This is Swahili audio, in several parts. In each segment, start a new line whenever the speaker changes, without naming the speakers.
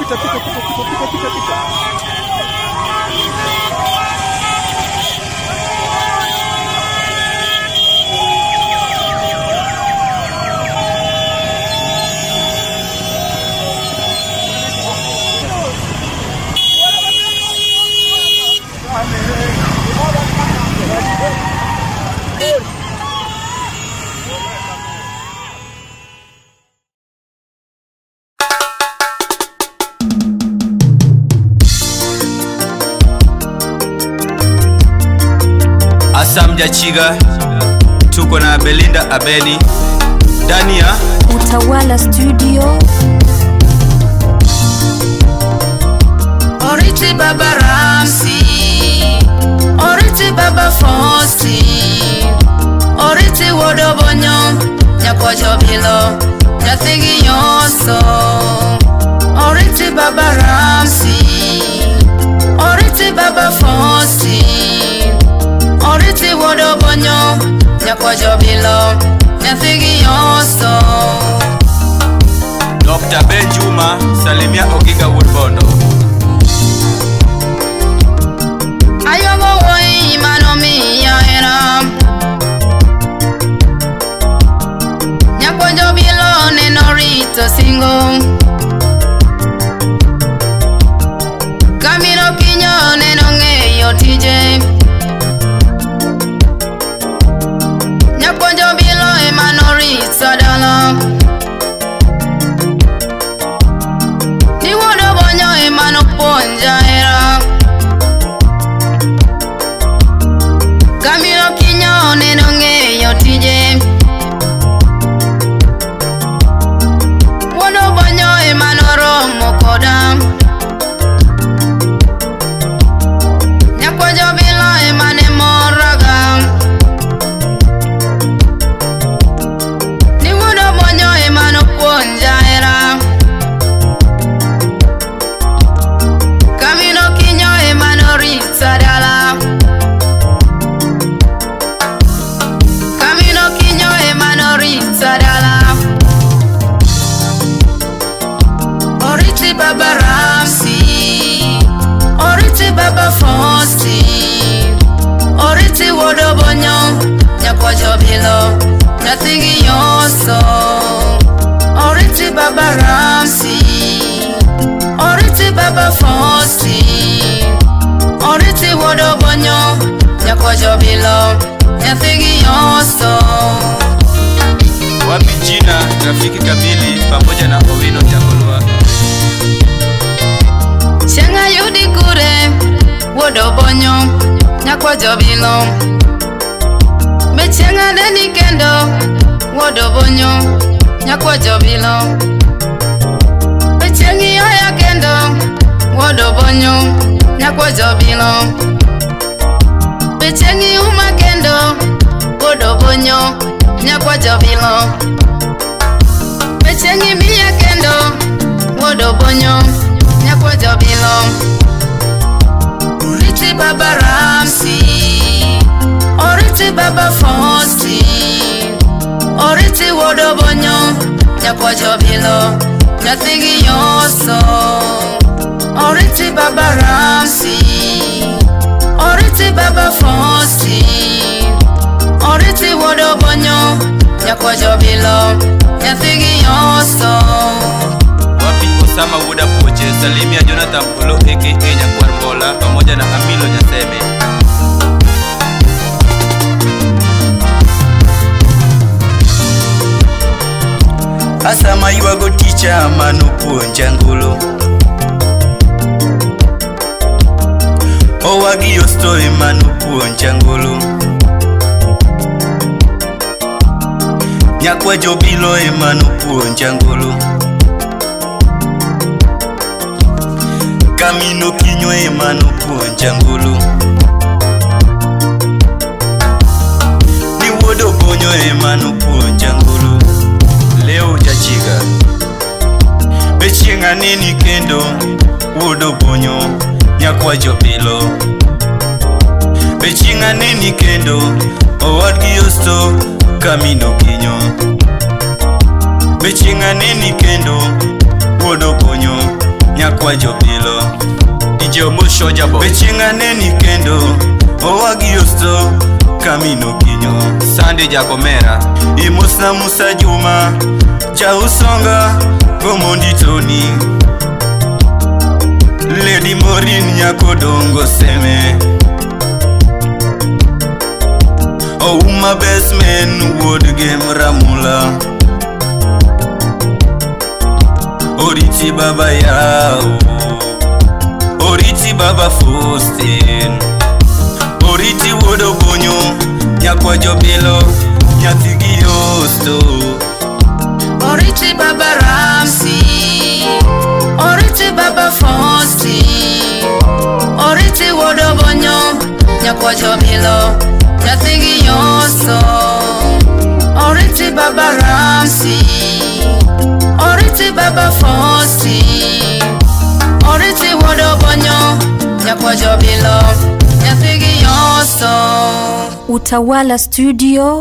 Samja Chiga, tuko na Belinda Abeni ndani ya
Utawala Studio.
Oriti Baba Ramsi, Oriti Baba Fosti, Oriti Wodobonyo, Nyakwajo Bilo, Nyathigi Yoso. Oriti Baba Ramsi, Oriti Baba Fosti, Oriti Wodobonyo, Nyakwajo Bilo, Nyathigi Yoso.
Dr. Ben Juma, Salimia Ogiga Woodbondo.
Ayogo woi manomi ya era, Nyakwajo Bilo nenorito singo, Kamino kinyo nenongeyo tije, Nyakwajo Bilo emanoriso dala, Ni Wodobonyo emanoponja era, Kamino kinyo nenongeyo tije, Wodobonyo emanoromo koda, Nyakwajo Bilo emanemoraga, Ni Wodobonyo emanoponja era, Kamino kinyo emanoriso dala, Kamino kinyo emanoriso dala. Oriti Baba Ramsi, Oriti Baba Fosti, Oriti Wodobonyo, Nyakwajo Bilo, Nyathigi Yoso. Oriti Baba Ramsi, Oriti Baba Fosti, Oriti Wodobonyo, Nyakwajo Bilo, Nyathigi Yoso.
Wapi jina Rafiki Kamili pamoja na Owino Jangolwa.
Chenga yudi kure, Wodobonyo, Nyakwajo Bilo. Mechenga deni kendo, Wodobonyo, Nyakwajo Bilo. Mechengi oya kendo, Wodobonyo, Nyakwajo Bilo. Mechengi uma kendo, Wodobonyo, Nyakwajo Bilo. Mechengi miya kendo, Wodobonyo, Nyakwajo Bilo. Oriti Baba Ramsi, Oriti Baba Fosti, Oriti Wodobonyo, Nyakwajo Bilo, Nyathigi Yoso. Oriti Baba Ramsi, Oriti Baba Fosti, Oriti Wodobonyo, Nyakwajo Bilo, Nyathigi Yoso.
Wapi Osama Wuda Poche, Salimia Jonathan Polo aka Nyakwarbola pamoja na Amilo Nyaseme.
Asama yuago ticha manupuonja ngolo, Owagi yosto emanupuonja ngolo, Nyakwajo Bilo emanupuonja ngolo, Kamino kinyo emanupuonja ngolo, Ni Wodobonyo emanupuonja ngolo. Leo Jachiga Bechinga nini kendo, Wodobonyo, Nyakwajo Bilo. Bechinga nini kendo, Owadgi yosto, Kamino kinyo. Bechinga nini kendo, Wodobonyo, nyakwa jobilo
DJ Omusho jabo
Bechingane ni kendo Owagi osto kamino kinyo
Sandy Jagomera
Imusa Musa Juma Cha usonga Gomondi Tony Lady Morin Nyakodongo Seme Ouma best man Wood game Ramula Oriti Baba Yao Oriti Baba Faustin Oriti Wodo Bonyo Nyakwa Jobilo Nyathigi Yosto
Oriti Baba Ramsey, Oriti Baba Faustin, Oriti Wodo Bonyo Nyakwa Jobilo Nyathigi Yosto Oriti Baba Ramsey, Oriti Baba Faustin, Oriti Wodo Bonyo Nyakwa Jobilo Nyathigi Yosto
Utawala Studio.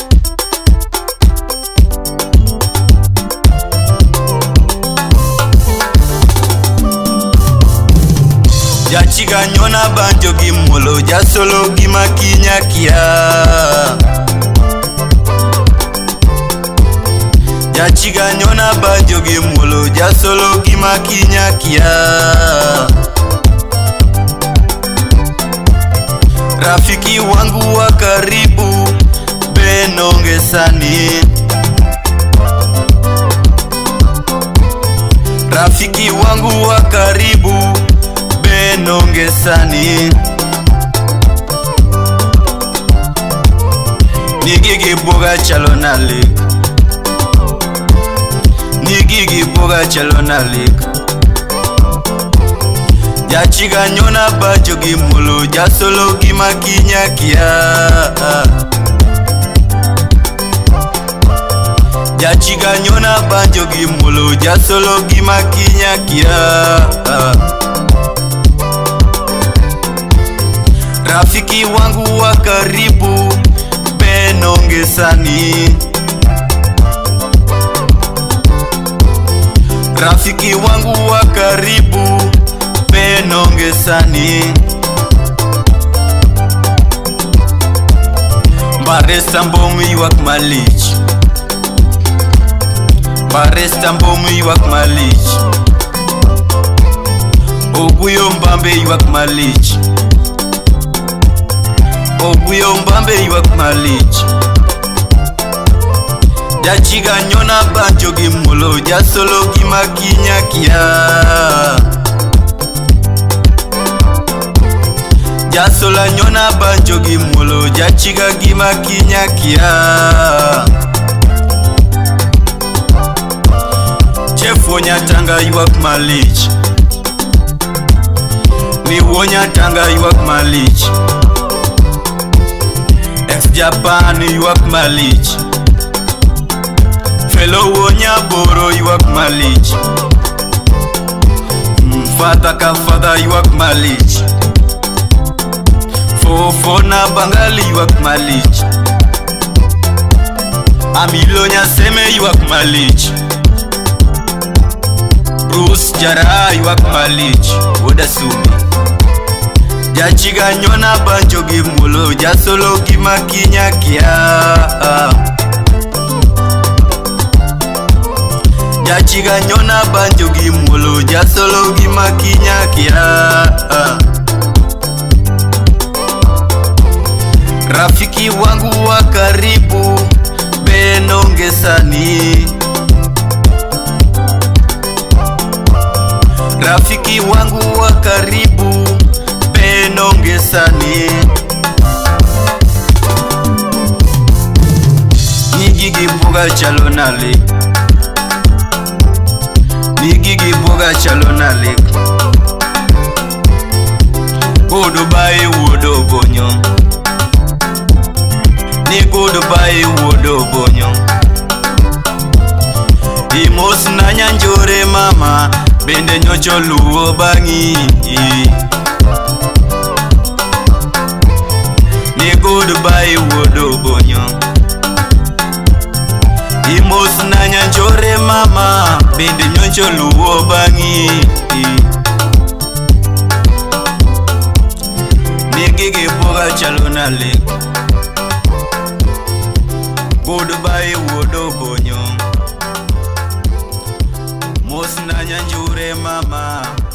Jachiga nyona banjo gimolo jasolo gimakinya kia Jachiga nyona banjo gimolo jasolo gimakinya kia Rafiki wangu wa karibu Benonge Sani Rafiki wangu wa karibu Benonge Sani Nigigi boga chalona lik Nigigi boga chalona lik Jachiga nyona bajo gimolo jasolo gimakinya kia Jachiga nyona bajo gimolo jasolo gimakinya kia Rafiki wangu wa karibu Benonge Sani Rafiki wangu wa karibu Benonge Sani Baresta mbomu iwak malich Baresta mbomu iwak malich Oguyo mbambe iwak malich Oguyo mbambe iwak malich Jachiga nyona banjo gimolo jasolo gimakinya kia Jasola nyona banjo gimolo jachiga gimakinya kia Chefonya tanga iwak malich Ni wonya tanga iwak malich Ex-Japan iwak malich Fellow wonya boro iwak malich Fata ka fata iwak malich Fofona bangali iwak malich Amilonya seme iwak malich Bruce Jara iwak malich Oda sumi Jachiga nyona banjo gimolo jasolo gimakinya kia Jachiga nyona banjo gimolo jasolo gimakinya kia Rafiki wangu wa karibu Benonge Sani Rafiki wangu wa karibu Benonge Sani Nigigi boga chalona lik Nigigi boga chalona lik Odo bae wodo bonyo Ni goodbye wodo bonyo Imos na nyanjore mama Bende nyocho luo bangi Ni goodbye wodo bonyo Mos na nyanjore mama, bende nyoncho luwo bangi. Nigige boga chalo na lek. Goodbye wodo bonyo. Mos na nyanjore mama.